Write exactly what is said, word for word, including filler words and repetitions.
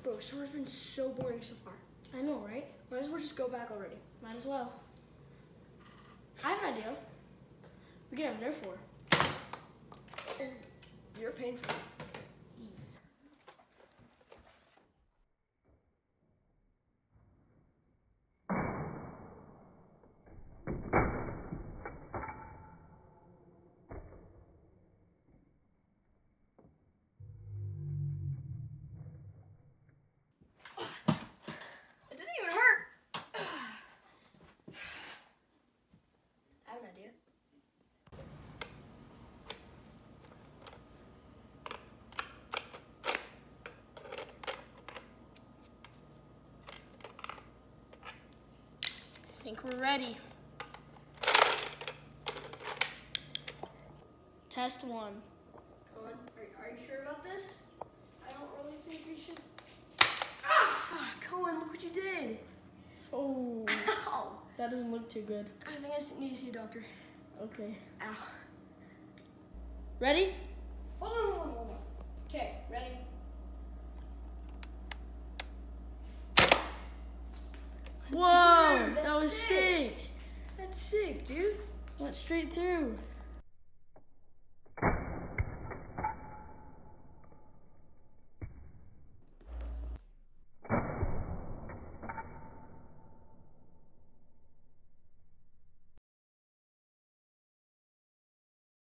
Bro, summer's been so boring so far. I know, right? Might as well just go back already. Might as well. I have an idea. We can have an Nerf war. Oh, you're paying for it. It didn't even hurt. I have an idea. I think we're ready. Test one. Colin, are, are you sure about this? I don't really think we should. Ah, Cohen, look what you did. Oh, Ow. that doesn't look too good. I think I just need to see a doctor. Okay. Ow. Ready? Hold on, hold on, hold on. Okay, ready? Whoa, Dude, that that's was sick. sick. That's sick, dude. Went straight through.